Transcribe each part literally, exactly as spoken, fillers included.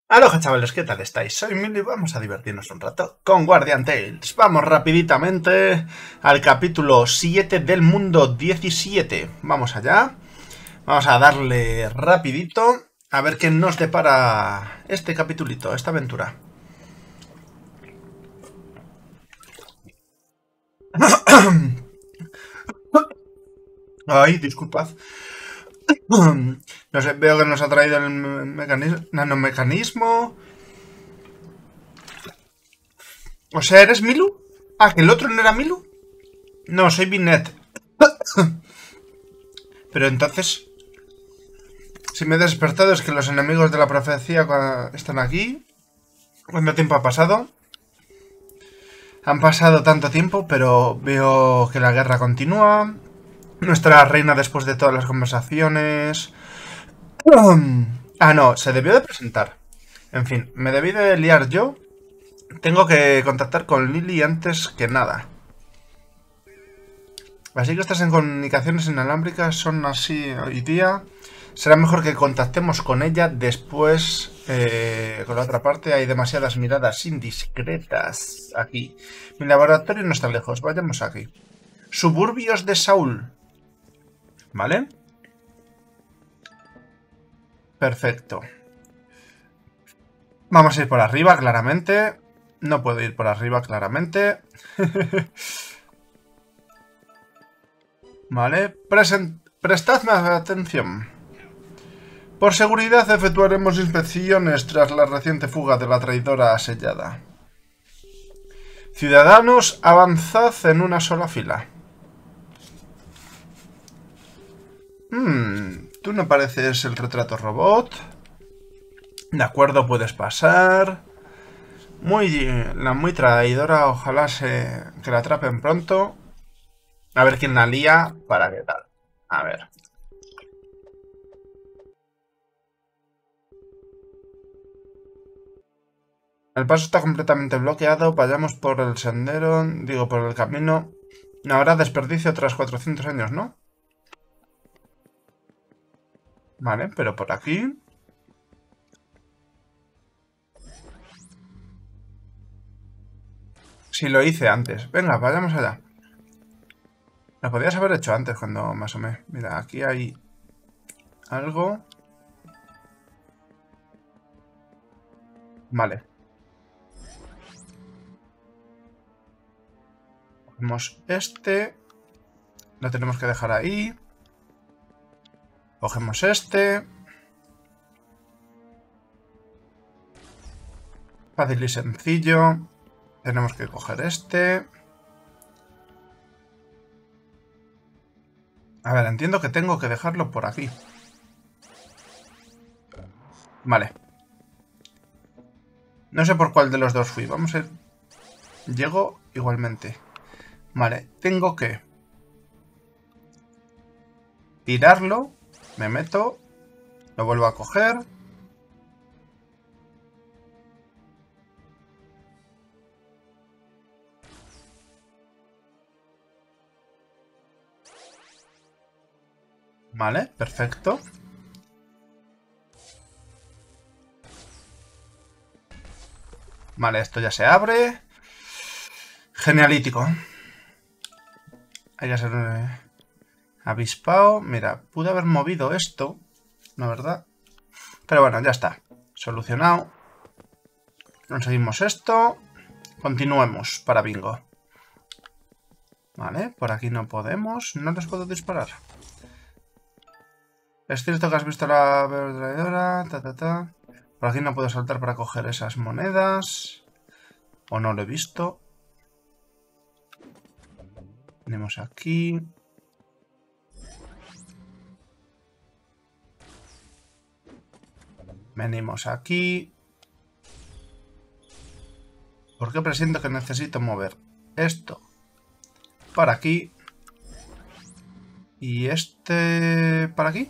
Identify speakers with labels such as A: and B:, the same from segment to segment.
A: Aloha chavales, ¿qué tal estáis? Soy Mili y vamos a divertirnos un rato con Guardian Tales. Vamos rapiditamente al capítulo siete del mundo diecisiete. Vamos allá. Vamos a darle rapidito a ver qué nos depara este capitulito, esta aventura. Ay, disculpad. No sé, veo que nos ha traído el mecanismo, nanomecanismo. O sea, ¿eres Milu? Ah, ¿que el otro no era Milu? No, soy Binet. Pero entonces, si me he despertado es que los enemigos de la profecía están aquí. ¿Cuánto tiempo ha pasado? Han pasado tanto tiempo, pero veo que la guerra continúa. Nuestra reina, después de todas las conversaciones... Ah, no, se debió de presentar. En fin, me debí de liar yo. Tengo que contactar con Lily antes que nada. Así que estas en comunicaciones inalámbricas son así hoy día. Será mejor que contactemos con ella después. Eh, con la otra parte hay demasiadas miradas indiscretas aquí. Mi laboratorio no está lejos, vayamos aquí. Suburbios de Saúl. ¿Vale? Perfecto. Vamos a ir por arriba, claramente. No puedo ir por arriba, claramente. Vale. Present... Prestadme atención. Por seguridad efectuaremos inspecciones tras la reciente fuga de la traidora asellada. Ciudadanos, avanzad en una sola fila. Hmm, tú no pareces el retrato robot. De acuerdo, puedes pasar. Muy, la muy traidora, ojalá se, que la atrapen pronto. A ver quién la lía para qué tal. A ver. El paso está completamente bloqueado. Vayamos por el sendero. Digo, por el camino. Habrá desperdicio tras cuatrocientos años, ¿no? Vale, pero por aquí... Sí, lo hice antes. Venga, vayamos allá. Lo podías haber hecho antes cuando me asomé. Mira, aquí hay... algo. Vale. Cogemos este. Lo tenemos que dejar ahí. Cogemos este. Fácil y sencillo. Tenemos que coger este. A ver, entiendo que tengo que dejarlo por aquí. Vale. No sé por cuál de los dos fui. Vamos a ir... Llego igualmente. Vale, tengo que... tirarlo. Me meto. Lo vuelvo a coger. Vale, perfecto. Vale, esto ya se abre. Genialítico. Hay que ser eh, avispado. Mira, pude haber movido esto, la verdad. Pero bueno, ya está. Solucionado. Conseguimos esto. Continuemos para bingo. Vale, por aquí no podemos. No les puedo disparar. Es cierto que has visto la traidora. Ta, ta, ta. Por aquí no puedo saltar para coger esas monedas. O no lo he visto. Venimos aquí. Venimos aquí. ¿Por qué presiento que necesito mover esto para aquí? Y este para aquí.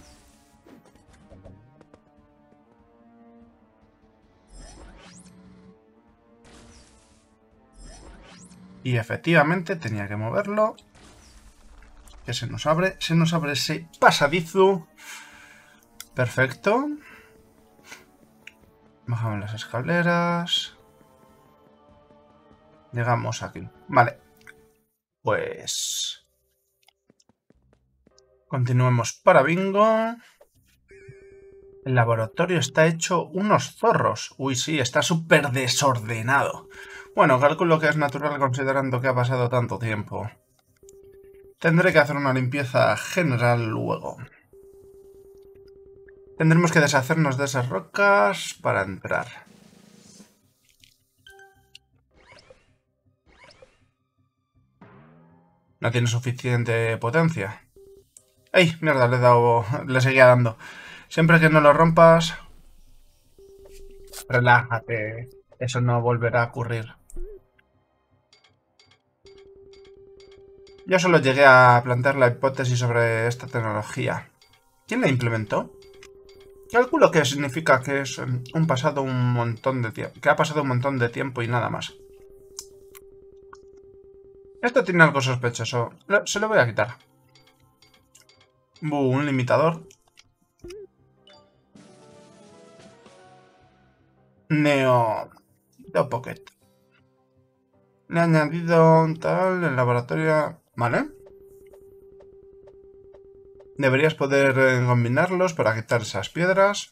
A: Y efectivamente tenía que moverlo. Que se nos abre. Se nos abre ese pasadizo. Perfecto. Bajamos las escaleras. Llegamos aquí. Vale. Pues... continuemos para bingo. El laboratorio está hecho unos zorros. Uy, sí, está súper desordenado. Bueno, calculo que es natural considerando que ha pasado tanto tiempo. Tendré que hacer una limpieza general luego. Tendremos que deshacernos de esas rocas para entrar. No tiene suficiente potencia. ¡Ey! Mierda, le he dado... le seguía dando. Siempre que no lo rompas... relájate. Eso no volverá a ocurrir. Yo solo llegué a plantear la hipótesis sobre esta tecnología. ¿Quién la implementó? Calculo que significa que es un pasado un montón de tiempo. Que ha pasado un montón de tiempo y nada más. Esto tiene algo sospechoso. Se lo voy a quitar. Uh, un limitador. Neo... Neo Pocket. Le he añadido un tal en laboratorio... ¿Vale? Deberías poder eh, combinarlos para quitar esas piedras.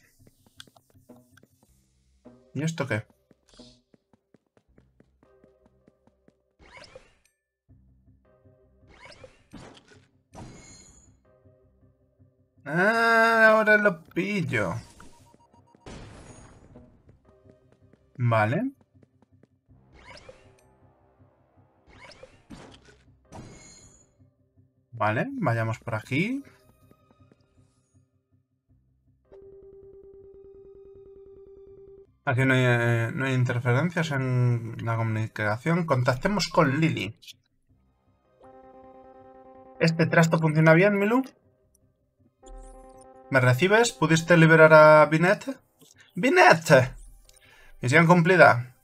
A: ¿Y esto qué? Ah, ahora lo pillo. Vale. Vale, vayamos por aquí. Aquí no hay, no hay interferencias en la comunicación. Contactemos con Lily. ¿Este trasto funciona bien, Milu? ¿Me recibes? ¿Pudiste liberar a Binet? ¡Binet! Misión cumplida.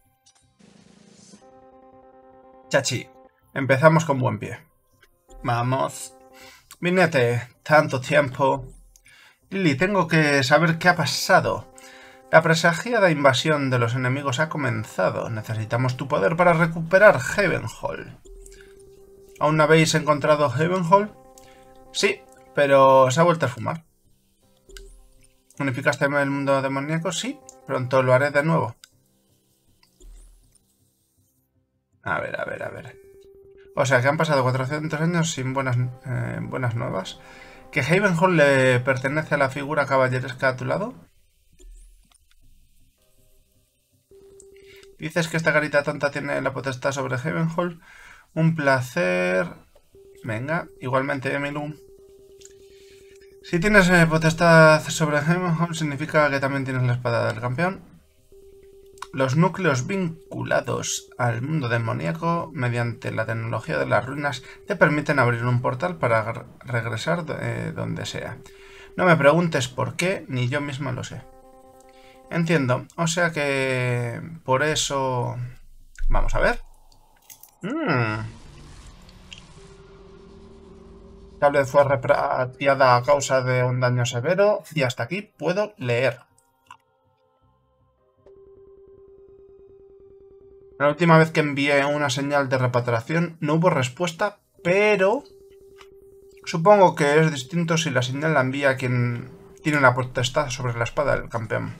A: Chachi, empezamos con buen pie. Vamos. Binete, tanto tiempo. Lily, tengo que saber qué ha pasado. La presagiada invasión de los enemigos ha comenzado. Necesitamos tu poder para recuperar Havenhall. ¿Aún no habéis encontrado Havenhall? Sí, pero se ha vuelto a fumar. ¿Unificaste el mundo demoníaco? Sí, pronto lo haré de nuevo. A ver, a ver, a ver. O sea, que han pasado cuatrocientos años sin buenas, eh, buenas nuevas. ¿Que Havenhall le pertenece a la figura caballeresca a tu lado? ¿Dices que esta garita tonta tiene la potestad sobre Havenhall? Un placer... Venga, igualmente, Emilu. Si tienes eh, potestad sobre Havenhall, significa que también tienes la espada del campeón. Los núcleos vinculados al mundo demoníaco mediante la tecnología de las ruinas te permiten abrir un portal para regresar de donde sea. No me preguntes por qué, ni yo misma lo sé. Entiendo, o sea que por eso... Vamos a ver. Mm. Tal vez fue repatriada a causa de un daño severo y hasta aquí puedo leer. La última vez que envié una señal de repatriación no hubo respuesta, pero supongo que es distinto si la señal la envía quien tiene la potestad sobre la espada del campeón.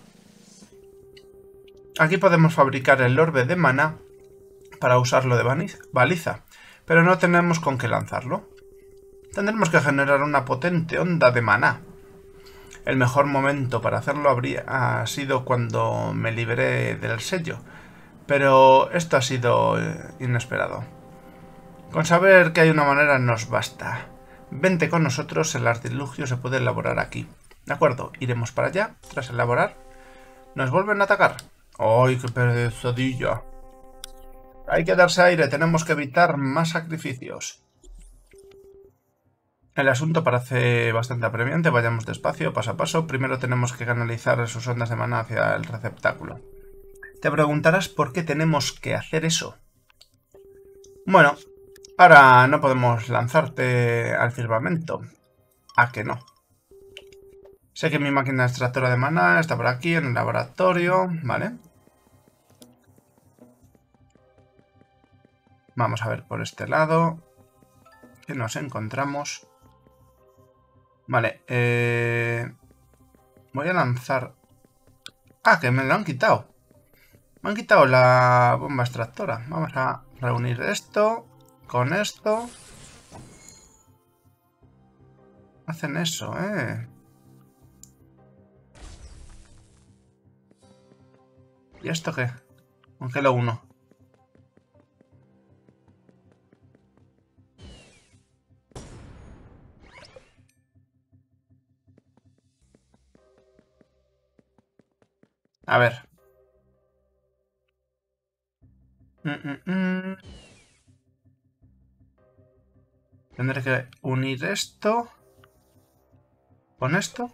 A: Aquí podemos fabricar el orbe de maná para usarlo de baliza, pero no tenemos con qué lanzarlo. Tendremos que generar una potente onda de maná. El mejor momento para hacerlo habría sido cuando me liberé del sello, pero esto ha sido inesperado. Con saber que hay una manera nos basta. Vente con nosotros, el artilugio se puede elaborar aquí. De acuerdo, iremos para allá. Tras elaborar, ¿nos vuelven a atacar? ¡Ay, qué perezadilla! Hay que darse aire, tenemos que evitar más sacrificios. El asunto parece bastante apremiante, vayamos despacio, paso a paso. Primero tenemos que canalizar sus ondas de maná hacia el receptáculo. Te preguntarás por qué tenemos que hacer eso. Bueno, ahora no podemos lanzarte al firmamento. ¿A que no? Sé que mi máquina extractora de maná está por aquí en el laboratorio, ¿vale? Vamos a ver por este lado. ¿Qué nos encontramos? Vale, eh... voy a lanzar... Ah, que me lo han quitado. Me han quitado la bomba extractora. Vamos a reunir esto con esto. Hacen eso, ¿eh? ¿Y esto qué? ¿Con qué lo uno? A ver. Mm, mm, mm. Tendré que unir esto con esto.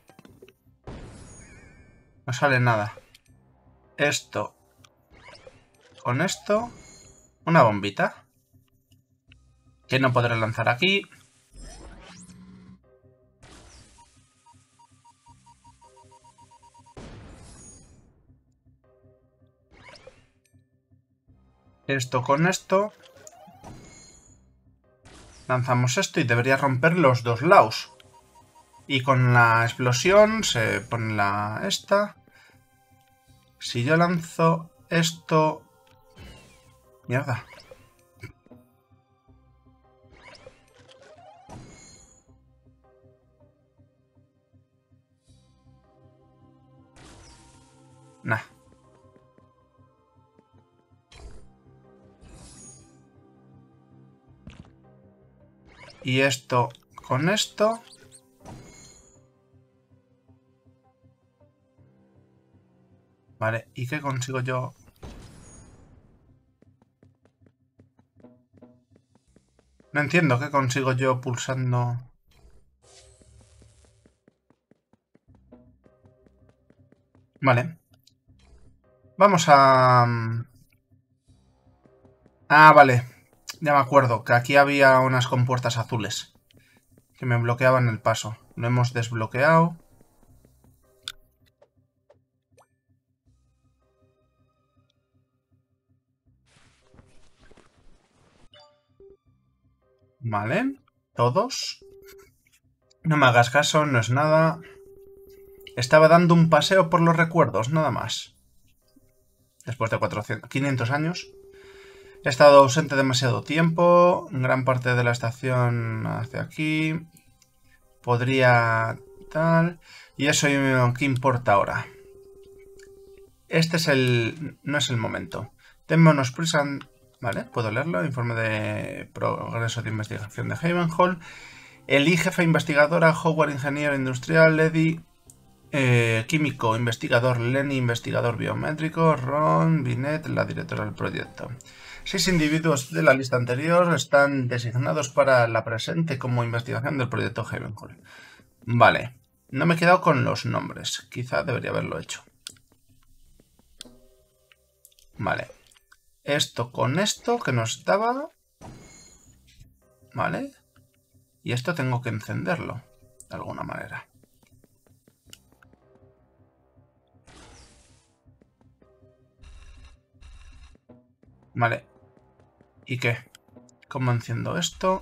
A: No sale nada. Esto con esto. Una bombita. Que no podré lanzar aquí. Esto con esto. Lanzamos esto y debería romper los dos lados. Y con la explosión se pone la esta. Si yo lanzo esto... Mierda. Nah. Y esto con esto. Vale, ¿y qué consigo yo? No entiendo qué consigo yo pulsando... Vale. Vamos a... Ah, vale. Ya me acuerdo que aquí había unas compuertas azules que me bloqueaban el paso. Lo hemos desbloqueado. Vale. Todos. No me hagas caso, no es nada. Estaba dando un paseo por los recuerdos, nada más. Después de cuatrocientos, quinientos años. He estado ausente demasiado tiempo. Gran parte de la estación hacia aquí. Podría... tal... Y eso, ¿qué importa ahora? Este es el... no es el momento. Démonos prisa... Vale, puedo leerlo. Informe de progreso de investigación de Havenhall. Eli, jefe investigadora. Howard, ingeniero industrial. Lady, eh, químico investigador. Lenny, investigador biométrico. Ron, Binet, la directora del proyecto. Seis individuos de la lista anterior están designados para la presente como investigación del proyecto Havenhall. Vale. No me he quedado con los nombres. Quizá debería haberlo hecho. Vale. Esto con esto que nos daba. Vale. Y esto tengo que encenderlo. De alguna manera. Vale. ¿Y qué? ¿Cómo enciendo esto?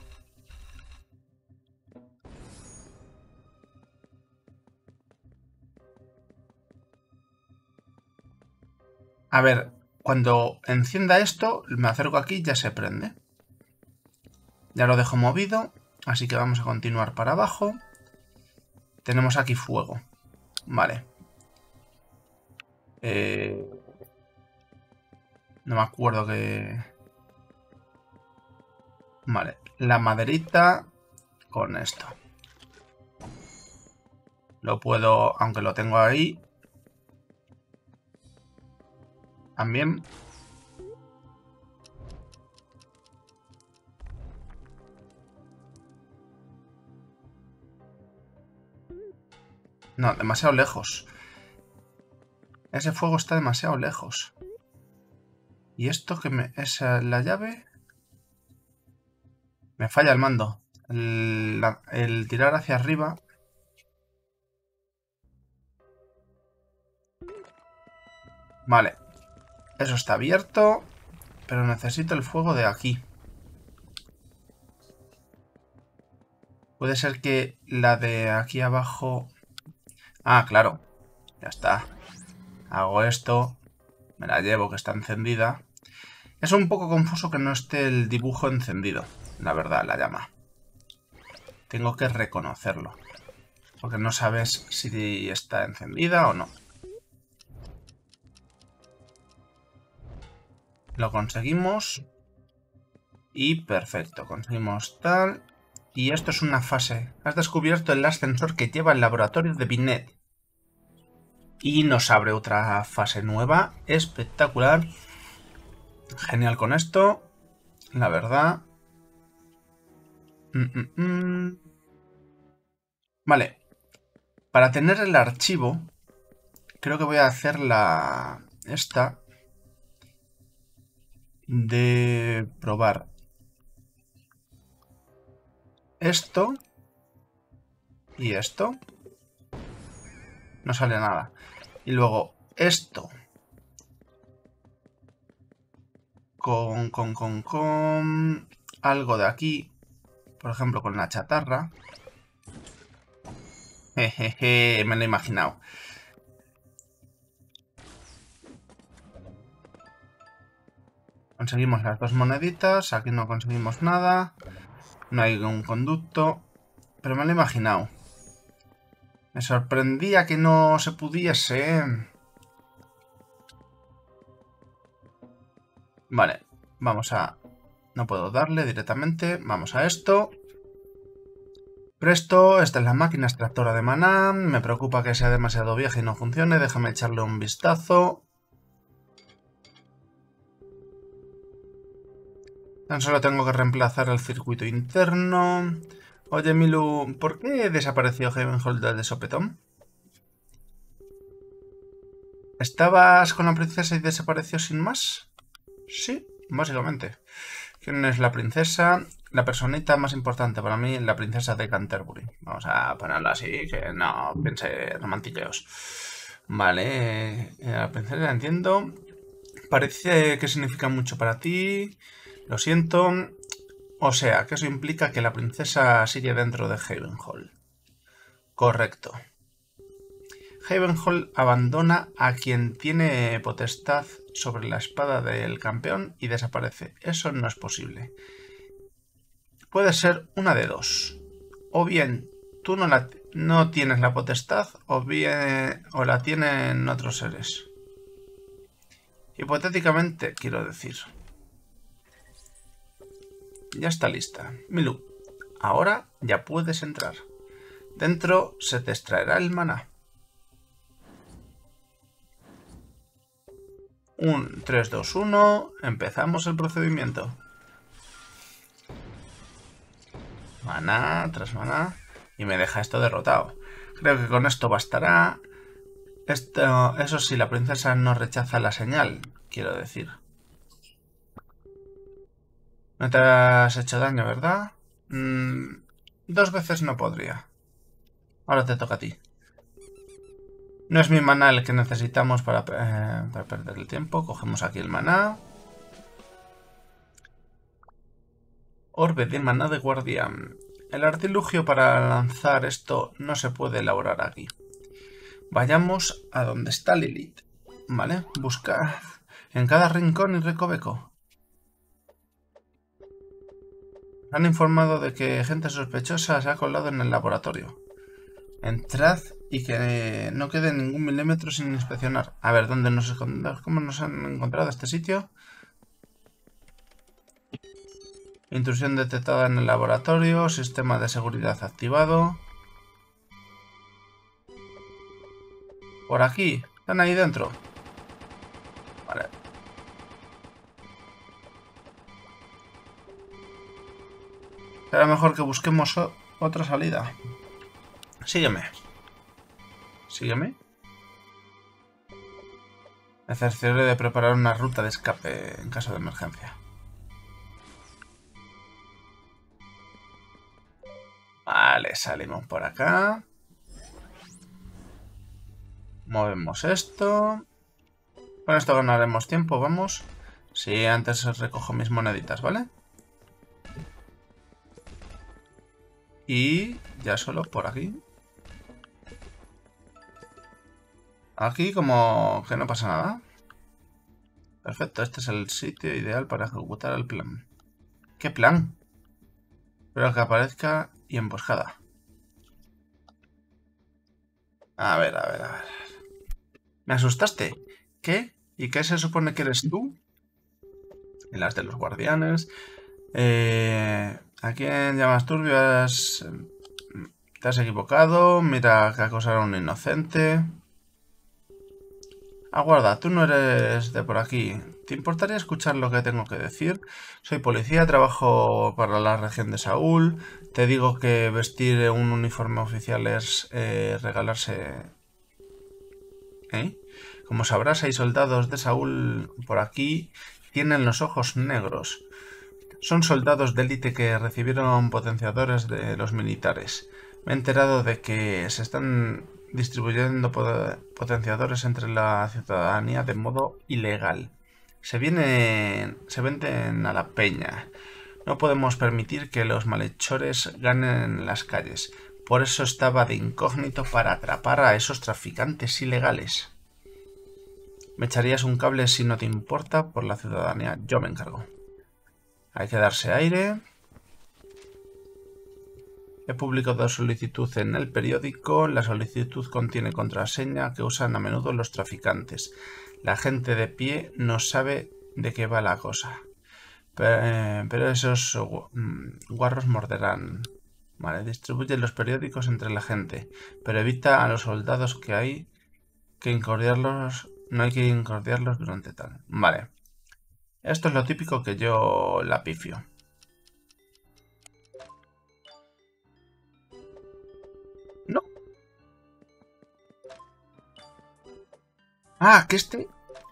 A: A ver, cuando encienda esto, me acerco aquí y ya se prende. Ya lo dejo movido, así que vamos a continuar para abajo. Tenemos aquí fuego. Vale. Eh... No me acuerdo que... Vale, la maderita con esto. Lo puedo, aunque lo tengo ahí. También. No, demasiado lejos. Ese fuego está demasiado lejos. ¿Y esto que me... es la llave? Me falla el mando. El, la, el tirar hacia arriba. Vale. Eso está abierto. Pero necesito el fuego de aquí. Puede ser que la de aquí abajo... Ah, claro. Ya está. Hago esto. Me la llevo, que está encendida. Es un poco confuso que no esté el dibujo encendido. La verdad, la llama. Tengo que reconocerlo. Porque no sabes si está encendida o no. Lo conseguimos. Y perfecto. Conseguimos tal... Y esto es una fase. Has descubierto el ascensor que lleva al laboratorio de Binet. Y nos abre otra fase nueva. Espectacular. Genial con esto. La verdad. Mm, mm, mm. Vale. Para tener el archivo, creo que voy a hacer la... Esta. De probar. Esto. Y esto. No sale nada. Y luego esto. Con, con, con, con... Algo de aquí. Por ejemplo, con la chatarra. Jejeje, me lo he imaginado. Conseguimos las dos moneditas. Aquí no conseguimos nada. No hay un conducto. Pero me lo he imaginado. Me sorprendía que no se pudiese. Vale, vamos a... No puedo darle directamente. Vamos a esto. Presto, esta es la máquina extractora de maná. Me preocupa que sea demasiado vieja y no funcione. Déjame echarle un vistazo. Tan solo tengo que reemplazar el circuito interno. Oye, Milu, ¿por qué desapareció Heavenhold de sopetón? ¿Estabas con la princesa y desapareció sin más? Sí, básicamente. ¿Quién es la princesa? La personita más importante para mí, la princesa de Canterbury. Vamos a ponerlo así, que no piense romantilleos. Vale, eh, la princesa, entiendo. Parece que significa mucho para ti. Lo siento. O sea, que eso implica que la princesa sigue dentro de Havenhall. Correcto. Havenhall abandona a quien tiene potestad sobre la espada del campeón y desaparece. Eso no es posible. Puede ser una de dos. O bien tú no, la, no tienes la potestad, o bien o la tienen otros seres. Hipotéticamente, quiero decir. Ya está lista. Milu, ahora ya puedes entrar. Dentro se te extraerá el maná. Un tres, dos, uno. Empezamos el procedimiento. Maná tras maná. Y me deja esto derrotado. Creo que con esto bastará. Esto, eso sí, la princesa no rechaza la señal, quiero decir. No te has hecho daño, ¿verdad? Mm, dos veces no podría. Ahora te toca a ti. No es mi maná el que necesitamos para, eh, para perder el tiempo. Cogemos aquí el maná. Orbe de maná de guardián. El artilugio para lanzar esto no se puede elaborar aquí. Vayamos a donde está Lilith. ¿Vale? Buscar en cada rincón y recoveco. Han informado de que gente sospechosa se ha colado en el laboratorio. Entrad y que no quede ningún milímetro sin inspeccionar. A ver, ¿dónde nos escondemos? ¿Cómo nos han encontrado este sitio? Intrusión detectada en el laboratorio. Sistema de seguridad activado. Por aquí. Están ahí dentro. Vale. Será mejor que busquemos otra salida. Sígueme. Sígueme. Me cercioré de preparar una ruta de escape en caso de emergencia. Vale, salimos por acá. Movemos esto. Con esto ganaremos tiempo, vamos. Sí, antes recojo mis moneditas, ¿vale? Y ya solo por aquí. Aquí como que no pasa nada. Perfecto, este es el sitio ideal para ejecutar el plan. ¿Qué plan? Pero que aparezca y emboscada. A ver, a ver, a ver. ¿Me asustaste? ¿Qué? ¿Y qué se supone que eres tú? En las de los guardianes. Eh, ¿A quién llamas turbio? Has... Te has equivocado. Mira que acosar a un inocente. Aguarda, tú no eres de por aquí. ¿Te importaría escuchar lo que tengo que decir? Soy policía, trabajo para la región de Saúl. Te digo que vestir un uniforme oficial es eh, regalarse... ¿Eh? Como sabrás, hay soldados de Saúl por aquí. Tienen los ojos negros. Son soldados de élite que recibieron potenciadores de los militares. Me he enterado de que se están distribuyendo potenciadores entre la ciudadanía de modo ilegal. Se vienen, se venden a la peña. No podemos permitir que los malhechores ganen en las calles. Por eso estaba de incógnito para atrapar a esos traficantes ilegales. Me echarías un cable si no te importa por la ciudadanía. Yo me encargo. Hay que darse aire. He publicado solicitud en el periódico. La solicitud contiene contraseña que usan a menudo los traficantes. La gente de pie no sabe de qué va la cosa. Pero, pero esos guarros morderán. Vale, distribuye los periódicos entre la gente. Pero evita a los soldados que hay que incordiarlos. No hay que incordiarlos durante tal. Vale. Esto es lo típico que yo la pifio. No. Ah, que este...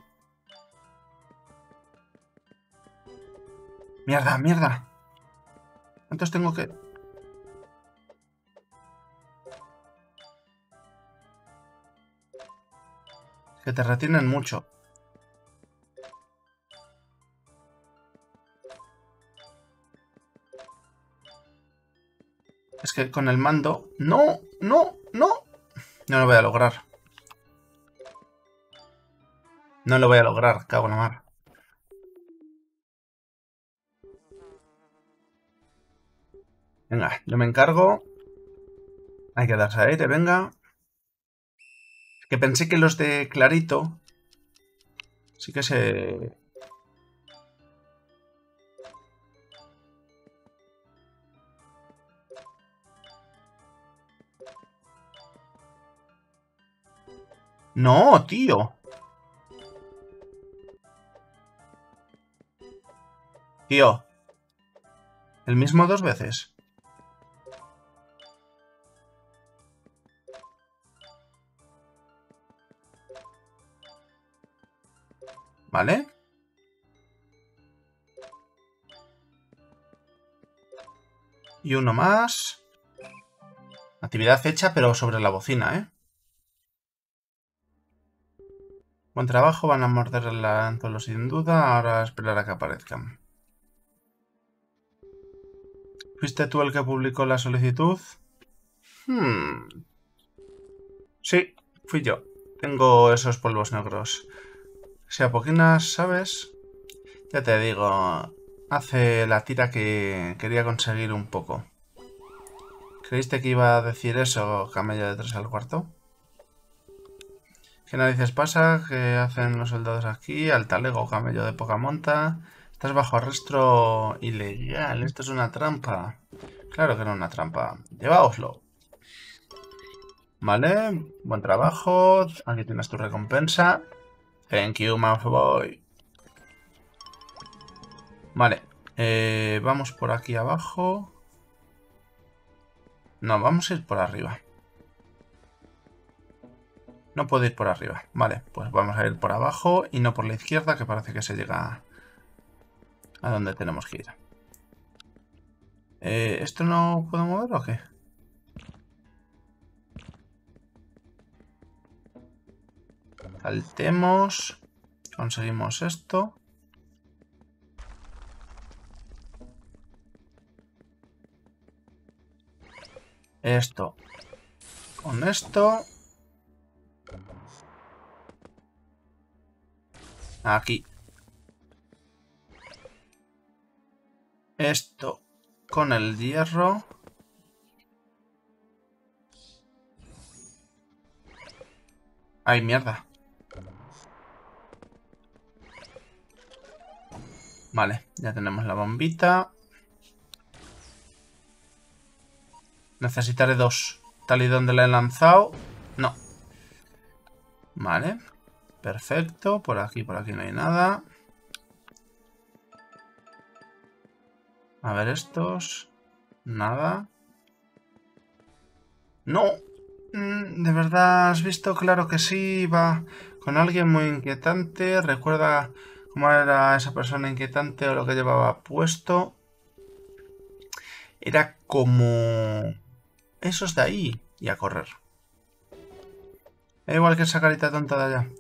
A: Mierda, mierda. ¿Cuántos tengo que...? Que te retienen mucho. Es que con el mando... ¡No! ¡No! ¡No! No lo voy a lograr. No lo voy a lograr, cago en la mar. Venga, yo me encargo. Hay que darse aire, venga. Que pensé que los de Clarito... Sí que se... No, tío. Tío. ¿El mismo dos veces? ¿Vale? Y uno más. Actividad hecha, pero sobre la bocina, ¿eh? Buen trabajo, van a morder el anzuelo sin duda. Ahora a esperar a que aparezcan. ¿Fuiste tú el que publicó la solicitud? Hmm. Sí, fui yo. Tengo esos polvos negros. Si apoquinas, ¿sabes? Ya te digo, hace la tira que quería conseguir un poco. ¿Creíste que iba a decir eso, camello de tres al cuarto? ¿Qué narices pasa? ¿Qué hacen los soldados aquí? Al talego, camello de poca monta. Estás bajo arresto ilegal. Esto es una trampa. Claro que no es una trampa. Lleváoslo. Vale, buen trabajo. Aquí tienes tu recompensa. Thank you, my boy. Vale, eh, vamos por aquí abajo. No, vamos a ir por arriba. No puedo ir por arriba. Vale, pues vamos a ir por abajo y no por la izquierda, que parece que se llega a donde tenemos que ir. Eh, ¿Esto no puedo mover o qué? Saltemos. Conseguimos esto. Esto. Con esto. Aquí. Esto con el hierro. ¡Ay, mierda! Vale, ya tenemos la bombita. Necesitaré dos. Tal y donde la he lanzado. No. Vale. Perfecto. Por aquí, por aquí no hay nada. A ver estos. Nada. ¡No! ¿De verdad has visto? Claro que sí. Va con alguien muy inquietante. Recuerda cómo era esa persona inquietante o lo que llevaba puesto. Era como... esos de ahí. Y a correr. Da igual que esa carita tonta de allá.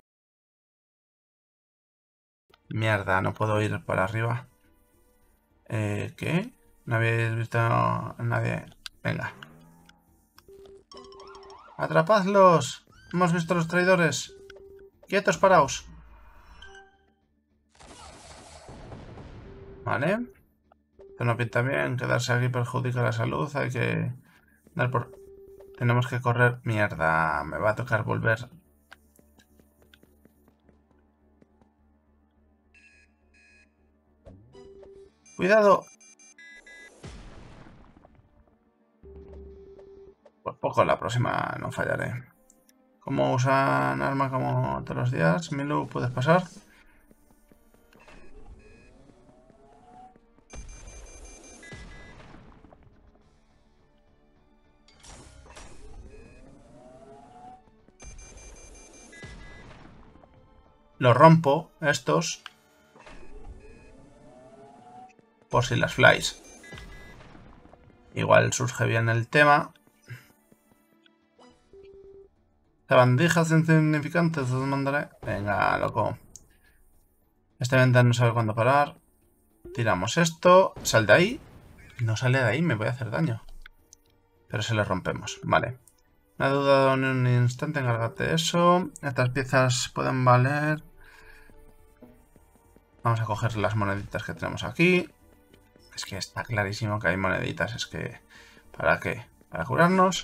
A: Mierda, no puedo ir para arriba. Eh, ¿qué? ¿No habéis visto a nadie? Venga. ¡Atrapadlos! Hemos visto a los traidores. ¡Quietos, paraos! Vale. Esto no pinta bien. Quedarse aquí perjudica la salud. Hay que dar por... Tenemos que correr. Mierda. Me va a tocar volver. ¡Cuidado! Por poco, la próxima no fallaré. ¿Cómo usan arma como todos los días? Milu, ¿puedes pasar? Los rompo, estos. Por si las flies. Igual surge bien el tema. Sabandijas insignificantes, os mandaré. Venga, loco. Este ventana no sabe cuándo parar. Tiramos esto. Sal de ahí. No sale de ahí, me voy a hacer daño. Pero se le rompemos. Vale. No he dudado ni un instante, encárgate eso. Estas piezas pueden valer. Vamos a coger las moneditas que tenemos aquí. Es que está clarísimo que hay moneditas. Es que... ¿para qué? Para curarnos.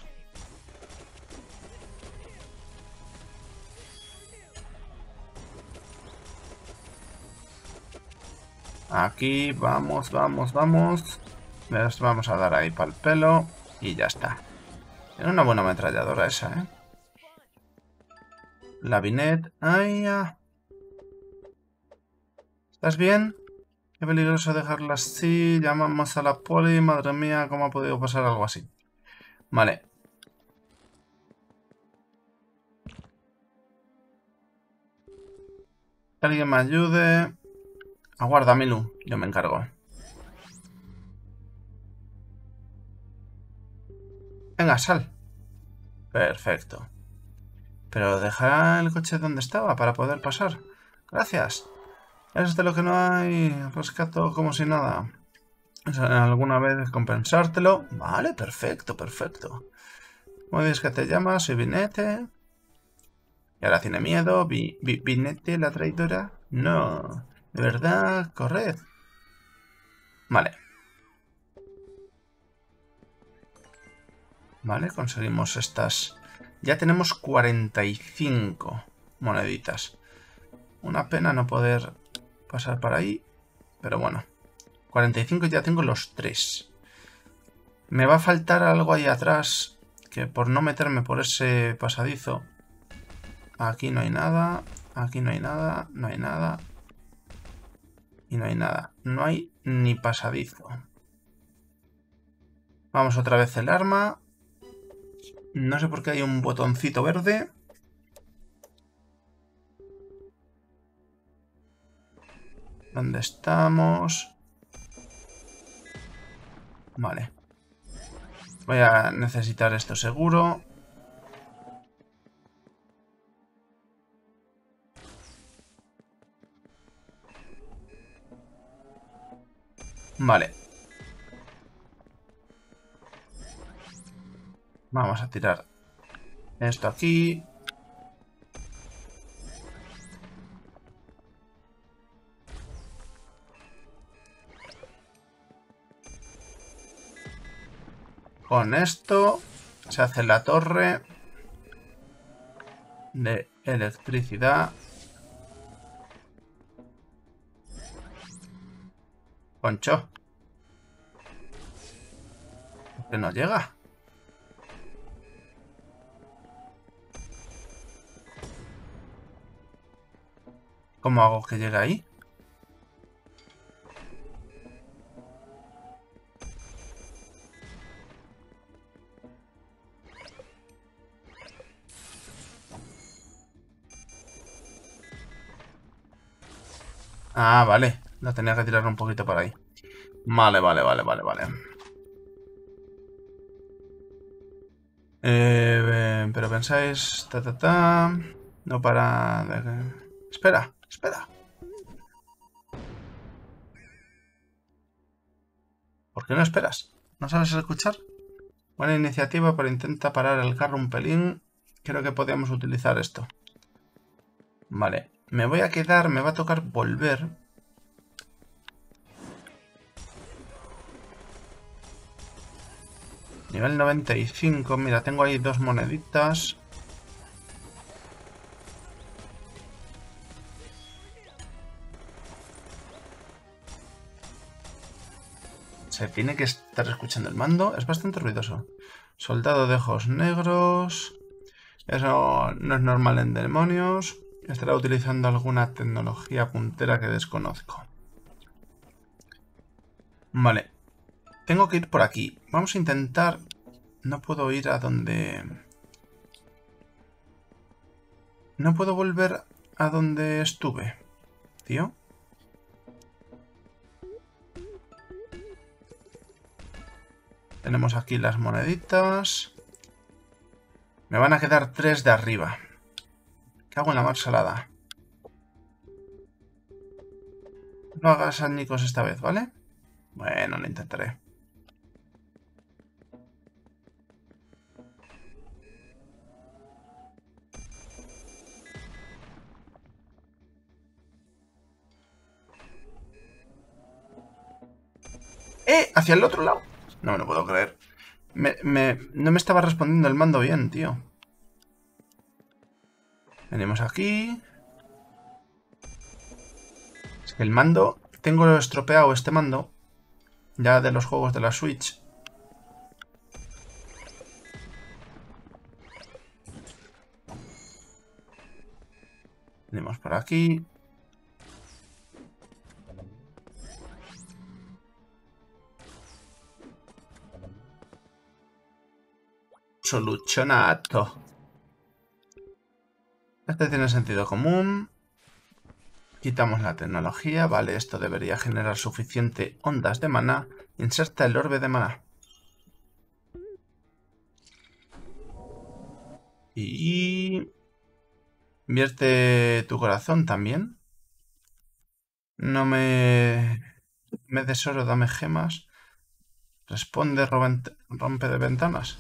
A: Aquí, vamos, vamos, vamos. Les vamos a dar ahí para el pelo. Y ya está. Era una buena ametralladora esa, ¿eh? La Binet. ¡Ay, ya! ¿Estás bien? Qué peligroso dejarla así. Llamamos a la poli. Madre mía, ¿cómo ha podido pasar algo así? Vale. Que alguien me ayude. Aguarda, Milu. Yo me encargo. Venga, sal. Perfecto. Pero dejará el coche donde estaba para poder pasar. Gracias. Es de lo que no hay. Rescato como si nada. ¿Alguna vez compensártelo? Vale, perfecto, perfecto. ¿Cómo dices que te llamas? Soy Binete. Y ahora tiene miedo. Vi, vi, ¿Binete la traidora? No. De verdad, corred. Vale. Vale, conseguimos estas. Ya tenemos cuarenta y cinco moneditas. Una pena no poder pasar por ahí. Pero bueno. cuarenta y cinco y ya tengo los tres. Me va a faltar algo ahí atrás. Que por no meterme por ese pasadizo. Aquí no hay nada. Aquí no hay nada. No hay nada. Y no hay nada. No hay ni pasadizo. Vamos otra vez el arma. No sé por qué hay un botoncito verde. ¿Dónde estamos? Vale. Voy a necesitar esto seguro. Vale. Vamos a tirar esto aquí. Con esto se hace la torre de electricidad. Concho. ¿Por qué no llega? ¿Cómo hago que llegue ahí? Ah, vale. Lo tenía que tirar un poquito para ahí. Vale, vale, vale, vale, vale. Eh, pero pensáis... Ta, ta, ta, no para... De... Espera, espera. ¿Por qué no esperas? ¿No sabes escuchar? Buena iniciativa, pero intenta parar el carro un pelín. Creo que podríamos utilizar esto. Vale. Me voy a quedar, me va a tocar volver. Nivel noventa y cinco. Mira, tengo ahí dos moneditas. Se tiene que estar escuchando el mando. Es bastante ruidoso. Soldado de ojos negros. Eso no es normal en demonios. Estará utilizando alguna tecnología puntera que desconozco. Vale. Tengo que ir por aquí. Vamos a intentar... No puedo ir a donde... No puedo volver a donde estuve, tío. Tenemos aquí las moneditas. Me van a quedar tres de arriba. Cago en la mar salada. No hagas añicos esta vez, ¿vale? Bueno, lo intentaré. ¡Eh! Hacia el otro lado. No me lo puedo creer. Me, me, no me estaba respondiendo el mando bien, tío. Venimos aquí. Es que el mando... Tengo estropeado este mando. Ya de los juegos de la Switch. Venimos por aquí. Solucionato. Este tiene sentido común. Quitamos la tecnología. Vale, esto debería generar suficiente ondas de maná. Inserta el orbe de maná. Y... Vierte tu corazón también. No me... Me des oro, dame gemas. Responde, rompe de ventanas.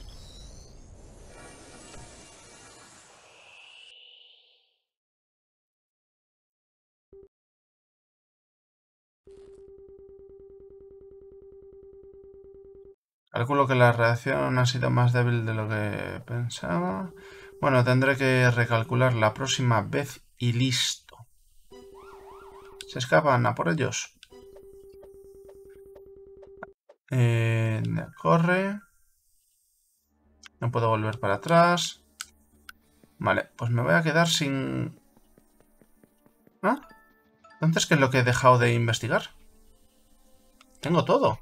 A: Calculo que la reacción ha sido más débil de lo que pensaba. Bueno, tendré que recalcular la próxima vez y listo. Se escapan a por ellos. Eh, corre. No puedo volver para atrás. Vale, pues me voy a quedar sin... ¿Ah? Entonces, ¿qué es lo que he dejado de investigar? Tengo todo.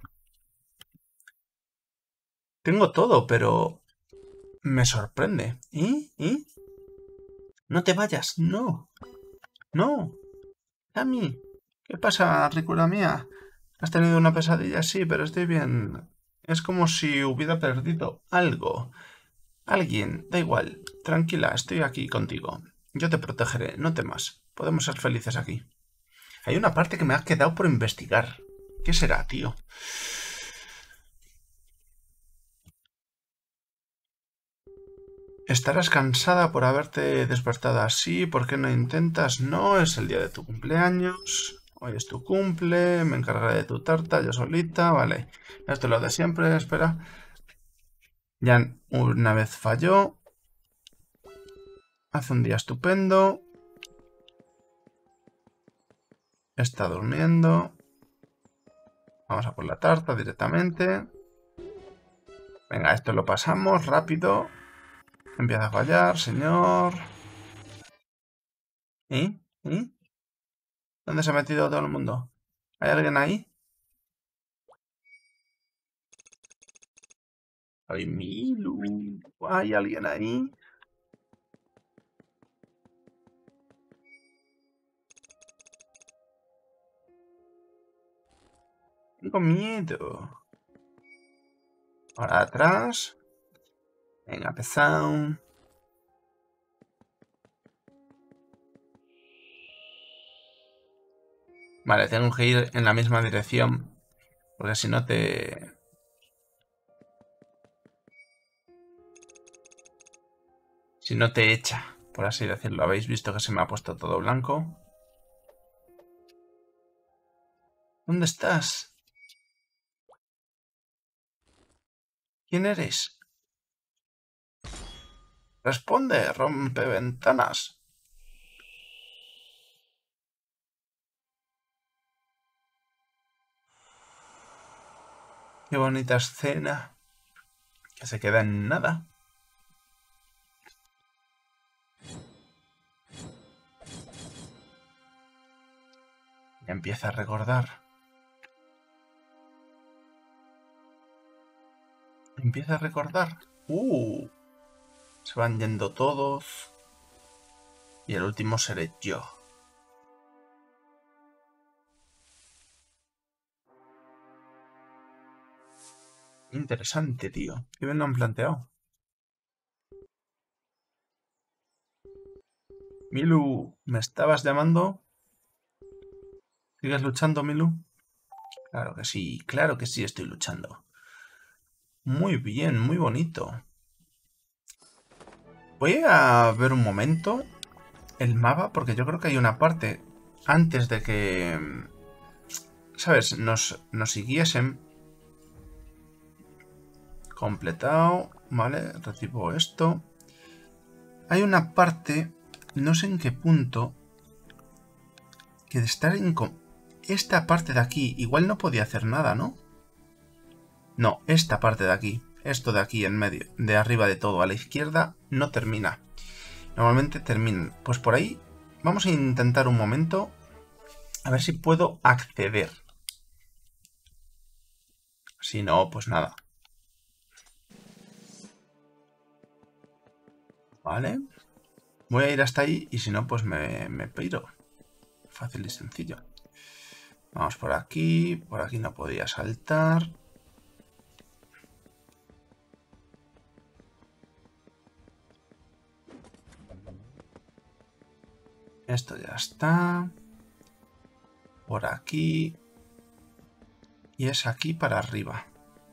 A: Tengo todo, pero... Me sorprende. ¿Y? ¿Y? No te vayas, no. No. Cami. ¿Qué pasa, ricura mía? ¿Has tenido una pesadilla? Sí, pero estoy bien. Es como si hubiera perdido algo. Alguien, da igual. Tranquila, estoy aquí contigo. Yo te protegeré, no temas. Podemos ser felices aquí. Hay una parte que me ha quedado por investigar. ¿Qué será, tío? Estarás cansada por haberte despertado así. ¿Por qué no intentas? No, es el día de tu cumpleaños. Hoy es tu cumple. Me encargaré de tu tarta yo solita. Vale. Esto es lo de siempre. Espera. Ya una vez falló. Hace un día estupendo. Está durmiendo. Vamos a por la tarta directamente. Venga, esto lo pasamos rápido. Empieza a fallar, señor. ¿Eh? ¿Eh? ¿Dónde se ha metido todo el mundo? ¿Hay alguien ahí? ¡Ay, Milu! ¿Hay alguien ahí? Tengo miedo. Ahora atrás. Venga, pesado. Vale, tengo que ir en la misma dirección. Porque si no te... Si no te echa, por así decirlo. ¿Habéis visto que se me ha puesto todo blanco? ¿Dónde estás? ¿Quién eres? Responde, rompe ventanas. Qué bonita escena. Que se queda en nada. Ya empieza a recordar. Empieza a recordar. Uh, se van yendo todos. Y el último seré yo. Interesante, tío. ¿Qué bien lo han planteado? Milu, ¿me estabas llamando? ¿Sigues luchando, Milu? Claro que sí, claro que sí estoy luchando. Muy bien, muy bonito. Voy a ver un momento el mapa, porque yo creo que hay una parte antes de que, ¿sabes? Nos, nos siguiesen. Completado, ¿vale? Recibo esto. Hay una parte, no sé en qué punto, que de estar en... Esta parte de aquí, igual no podía hacer nada, ¿no? No, esta parte de aquí, esto de aquí en medio, de arriba de todo, a la izquierda, no termina. Normalmente terminan. Pues por ahí vamos a intentar un momento a ver si puedo acceder. Si no, pues nada. Vale. Voy a ir hasta ahí y si no, pues me, me piro. Fácil y sencillo. Vamos por aquí. Por aquí no podía saltar. Esto ya está. Por aquí. Y es aquí para arriba.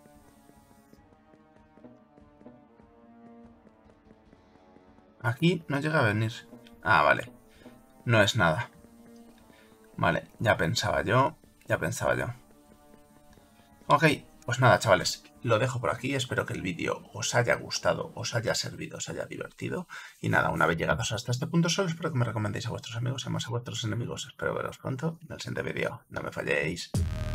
A: Aquí no llega a venir. Ah, vale. No es nada. Vale, ya pensaba yo. Ya pensaba yo. Ok, pues nada, chavales. Lo dejo por aquí. Espero que el vídeo os haya gustado, os haya servido, os haya divertido. Y nada, una vez llegados hasta este punto, solo espero que me recomendéis a vuestros amigos y más a vuestros enemigos. Espero veros pronto en el siguiente vídeo. No me falléis.